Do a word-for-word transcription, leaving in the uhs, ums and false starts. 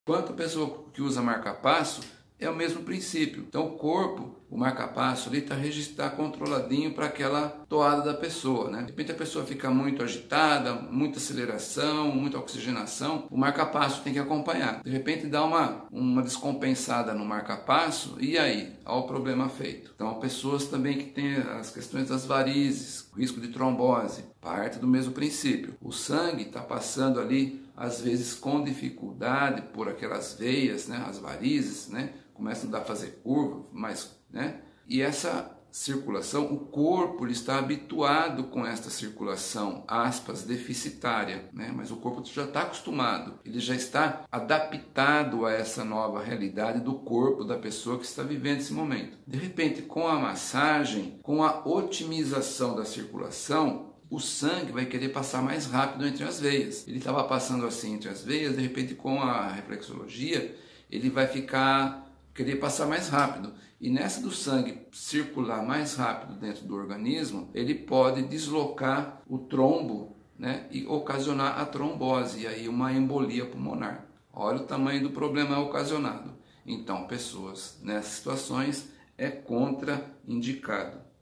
Quanto a pessoa que usa marca-passo, é o mesmo princípio. Então o corpo, o marca-passo ali está tá controladinho para aquela toada da pessoa, né? De repente a pessoa fica muito agitada, muita aceleração, muita oxigenação, o marca-passo tem que acompanhar. De repente dá uma, uma descompensada no marca-passo e aí? Olha o problema feito. Então pessoas também que têm as questões das varizes, risco de trombose, parte do mesmo princípio. O sangue está passando ali, às vezes com dificuldade por aquelas veias, né, as varizes, né, começam a dar fazer curva, mas, né, e essa circulação, o corpo ele está habituado com esta circulação, aspas, deficitária, né, mas o corpo já está acostumado, ele já está adaptado a essa nova realidade do corpo da pessoa que está vivendo esse momento. De repente, com a massagem, com a otimização da circulação, o sangue vai querer passar mais rápido entre as veias. Ele estava passando assim entre as veias, de repente com a reflexologia, ele vai ficar, querer passar mais rápido. E nessa do sangue circular mais rápido dentro do organismo, ele pode deslocar o trombo, né, e ocasionar a trombose, e aí uma embolia pulmonar. Olha o tamanho do problema ocasionado. Então, pessoas nessas situações é contraindicado.